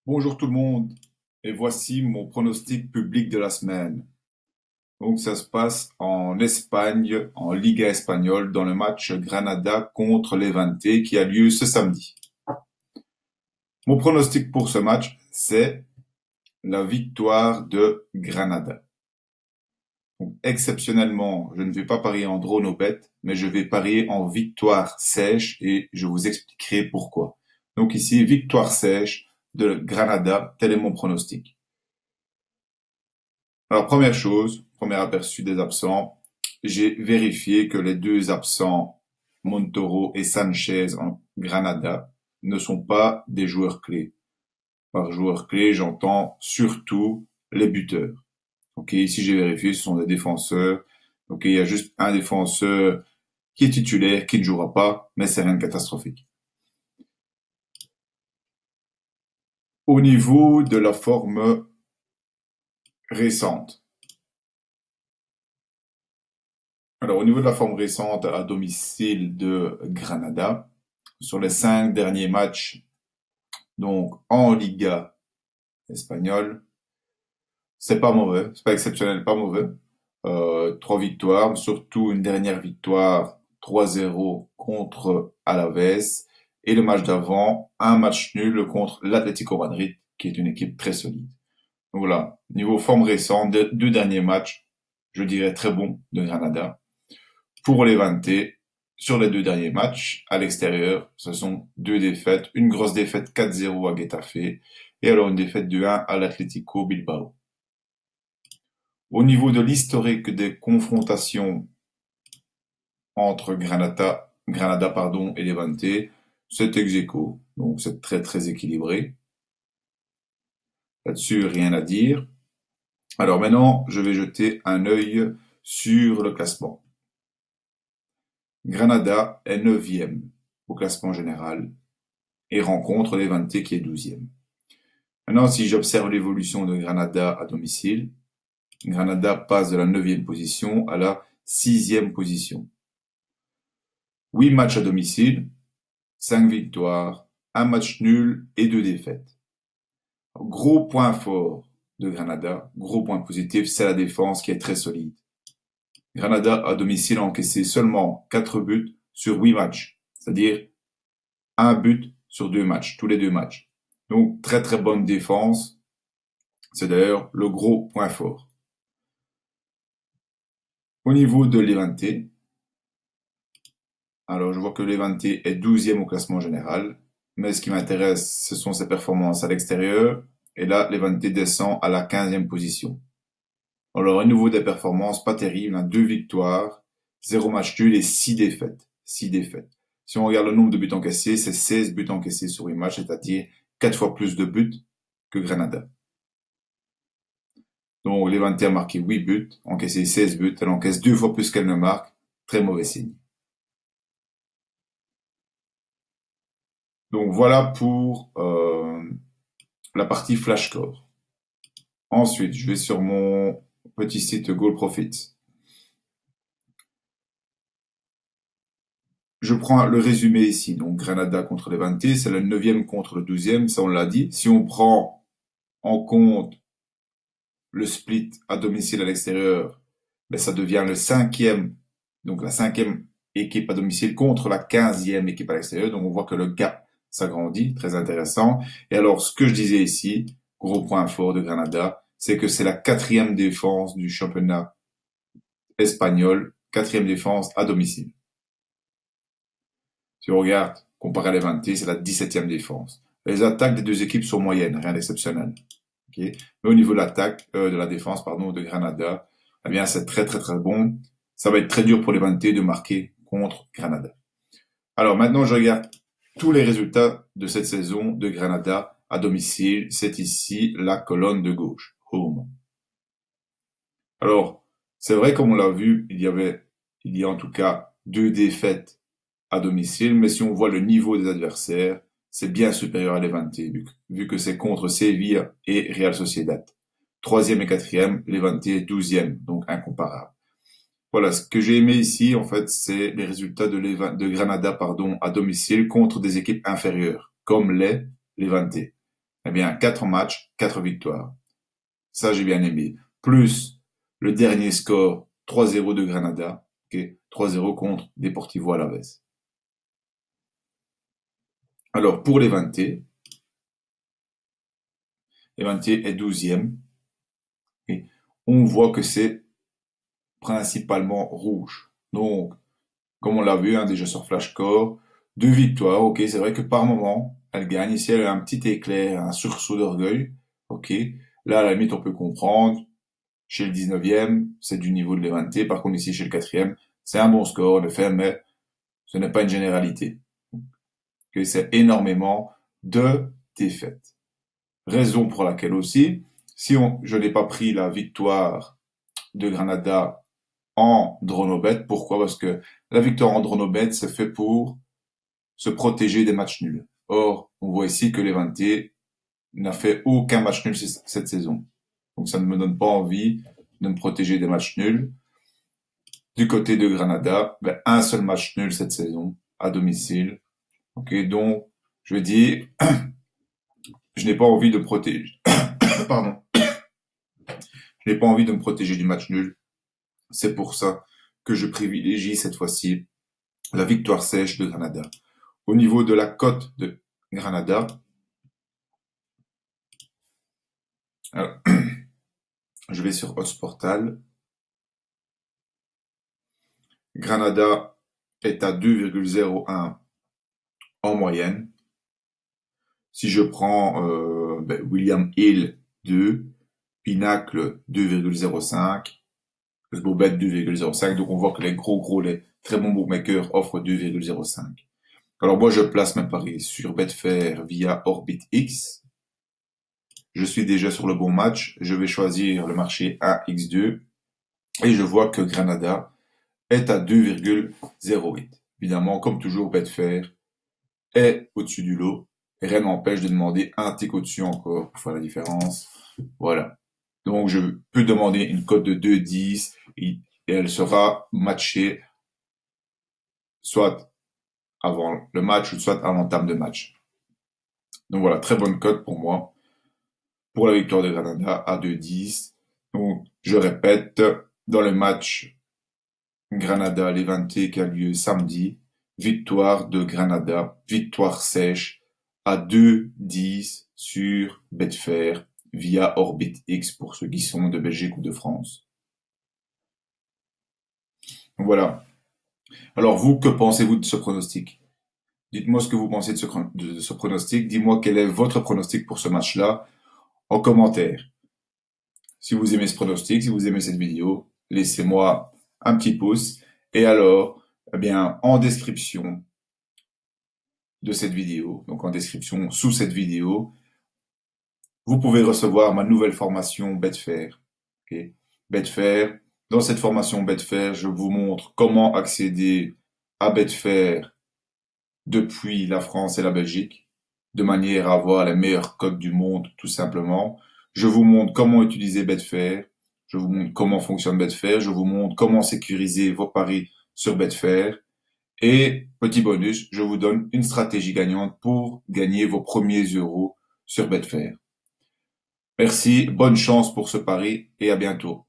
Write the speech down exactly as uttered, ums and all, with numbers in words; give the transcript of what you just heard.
Bonjour tout le monde, et voici mon pronostic public de la semaine. Donc ça se passe en Espagne, en Liga espagnole, dans le match Granada contre Levante qui a lieu ce samedi. Mon pronostic pour ce match, c'est la victoire de Granada. Donc, exceptionnellement, je ne vais pas parier en draw no bet, mais je vais parier en victoire sèche et je vous expliquerai pourquoi. Donc ici, victoire sèche de Granada, tel est mon pronostic. Alors, première chose, premier aperçu des absents, j'ai vérifié que les deux absents, Montoro et Sanchez en Granada, ne sont pas des joueurs clés. Par joueurs clés, j'entends surtout les buteurs. Ok, ici j'ai vérifié, ce sont des défenseurs. Ok, il y a juste un défenseur qui est titulaire, qui ne jouera pas, mais c'est rien de catastrophique. Au niveau de la forme récente. Alors, au niveau de la forme récente à domicile de Granada, sur les cinq derniers matchs, donc en Liga espagnole, c'est pas mauvais, c'est pas exceptionnel, pas mauvais. Euh, trois victoires, surtout une dernière victoire trois zéro contre Alaves, et le match d'avant, un match nul contre l'Atlético Madrid, qui est une équipe très solide. Donc voilà, niveau forme récente, deux derniers matchs, je dirais très bon de Granada. Pour Levante, sur les deux derniers matchs, à l'extérieur, ce sont deux défaites. Une grosse défaite quatre zéro à Getafe et alors une défaite deux un à l'Atlético Bilbao. Au niveau de l'historique des confrontations entre Granada, Granada pardon, et Levante, c'est ex aequo, donc c'est très très équilibré. Là-dessus, rien à dire. Alors maintenant, je vais jeter un œil sur le classement. Granada est neuvième au classement général et rencontre Levante qui est douzième. Maintenant, si j'observe l'évolution de Granada à domicile, Granada passe de la neuvième position à la sixième position. huit matchs à domicile, cinq victoires, un match nul et deux défaites. Gros point fort de Granada, gros point positif, c'est la défense qui est très solide. Granada à domicile a encaissé seulement quatre buts sur huit matchs, c'est-à-dire un but sur deux matchs, tous les deux matchs. Donc très très bonne défense, c'est d'ailleurs le gros point fort. Au niveau de Levante, alors je vois que Levante est douzième au classement général, mais ce qui m'intéresse, ce sont ses performances à l'extérieur, et là Levante descend à la quinzième position. Alors au niveau des performances, pas terrible, hein, deux victoires, zéro match nul et six défaites. six défaites. Si on regarde le nombre de buts encaissés, c'est seize buts encaissés sur huit matchs, c'est-à-dire quatre fois plus de buts que Granada. Donc Levante a marqué huit buts, encaissé seize buts, elle encaisse deux fois plus qu'elle ne marque, très mauvais signe. Donc voilà pour euh, la partie flash score. Ensuite, je vais sur mon petit site Goal Profit. Je prends le résumé ici. Donc Granada contre Levante, c'est le neuvième contre le douzième, ça on l'a dit. Si on prend en compte le split à domicile à l'extérieur, ben ça devient le cinquième, donc la cinquième équipe à domicile contre la quinzième équipe à l'extérieur. Donc on voit que le gap s'agrandit, très intéressant. Et alors ce que je disais ici, gros point fort de Granada, c'est que c'est la quatrième défense du championnat espagnol, quatrième défense à domicile. Si on regarde, comparé à Levante, c'est la dix-septième défense. Les attaques des deux équipes sont moyennes, rien d'exceptionnel. Okay. Mais au niveau de l'attaque, euh, de la défense, pardon, de Granada, eh bien, c'est très, très, très bon. Ça va être très dur pour Levante de marquer contre Granada. Alors, maintenant, je regarde tous les résultats de cette saison de Granada à domicile. C'est ici la colonne de gauche. Home. Alors, c'est vrai, comme on l'a vu, il y avait, il y a en tout cas deux défaites à domicile, mais si on voit le niveau des adversaires, c'est bien supérieur à Levante, vu que, vu que c'est contre Sevilla et Real Sociedad. Troisième et quatrième, Levante est douzième, donc incomparable. Voilà, ce que j'ai aimé ici, en fait, c'est les résultats de, Leva, de Granada, pardon, à domicile contre des équipes inférieures, comme les Levante. Eh bien, quatre matchs, quatre victoires. Ça, j'ai bien aimé. Plus le dernier score, trois zéro de Granada. Okay, trois zéro contre Deportivo Alavés. Alors, pour Levante, Levante est douzième. Et on voit que c'est principalement rouge. Donc, comme on l'a vu hein, déjà sur Flashcore, deux victoires, ok, c'est vrai que par moment, elle gagne. Ici, elle a un petit éclair, un sursaut d'orgueil, ok. Là, à la limite, on peut comprendre. Chez le dix-neuvième, c'est du niveau de Levante. Par contre, ici, chez le quatrième, c'est un bon score, en effet, mais ce n'est pas une généralité. Okay, c'est énormément de défaites. Raison pour laquelle aussi, si on, je n'ai pas pris la victoire de Granada en dronobet, pourquoi? Parce que la victoire en dronobet, c'est fait pour se protéger des matchs nuls. Or, on voit ici que Levante n'a fait aucun match nul cette saison. Donc ça ne me donne pas envie de me protéger des matchs nuls. Du côté de Granada, ben, un seul match nul cette saison, à domicile. Ok, donc, je vais dire, je n'ai pas envie de protéger, pardon, je n'ai pas envie de me protéger du match nul. C'est pour ça que je privilégie cette fois-ci la victoire sèche de Granada. Au niveau de la cote de Granada, alors, je vais sur Odds Portal. Granada est à deux virgule zéro un en moyenne. Si je prends euh, ben, William Hill deux, Pinacle deux virgule zéro cinq, Bobet deux virgule zéro cinq, donc on voit que les gros gros, les très bons bookmakers offrent deux virgule zéro cinq. Alors moi je place mes paris sur Betfair via OrbitX. Je suis déjà sur le bon match, je vais choisir le marché un par deux et je vois que Granada est à deux virgule zéro huit. Évidemment, comme toujours, Betfair est au-dessus du lot. Et rien n'empêche de demander un tick au-dessus encore pour faire la différence. Voilà. Donc, je peux demander une cote de deux virgule dix et elle sera matchée soit avant le match ou soit à l'entame de match. Donc voilà, très bonne cote pour moi. Pour la victoire de Granada à deux virgule dix. Donc, je répète, dans le match Granada-Levante qui a lieu samedi, victoire de Granada, victoire sèche à deux virgule dix sur Betfair via OrbitX pour ceux qui sont de Belgique ou de France. Voilà. Alors vous, que pensez-vous de ce pronostic? Dites-moi ce que vous pensez de ce, de ce pronostic. Dis-moi quel est votre pronostic pour ce match-là en commentaire. Si vous aimez ce pronostic, si vous aimez cette vidéo, laissez-moi un petit pouce. Et alors, eh bien, en description de cette vidéo, donc en description sous cette vidéo, vous pouvez recevoir ma nouvelle formation Betfair. Okay. Betfair. Dans cette formation Betfair, je vous montre comment accéder à Betfair depuis la France et la Belgique, de manière à avoir les meilleurs codes du monde, tout simplement. Je vous montre comment utiliser Betfair. Je vous montre comment fonctionne Betfair. Je vous montre comment sécuriser vos paris sur Betfair. Et petit bonus, je vous donne une stratégie gagnante pour gagner vos premiers euros sur Betfair. Merci, bonne chance pour ce pari et à bientôt.